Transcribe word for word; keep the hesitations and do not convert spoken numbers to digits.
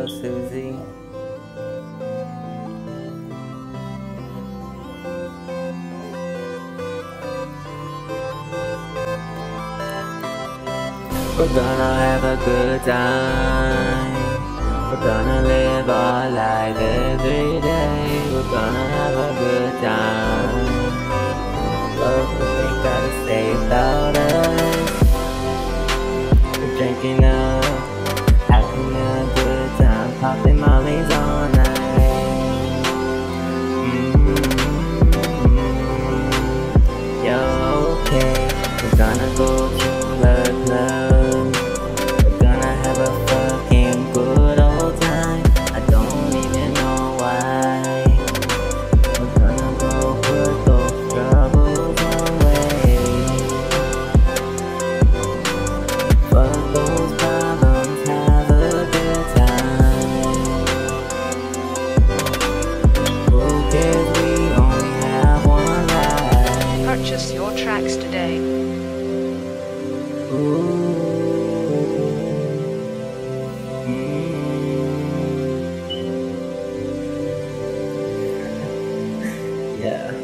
go, Susie. We're gonna have a good time. We're gonna live our life every day. We're gonna have a good time. Love what they gotta say about us. We're drinking up, having a good time, popping mollies all night. Mm-hmm. Yo, okay, we're gonna go to the club. We're gonna have a fucking good old time. I don't even know why. We're gonna go put those troubles away. Fuck those problems, have a good time. Who cares, we only have one life. Purchase your tracks today. Ooh. Mm. Yeah.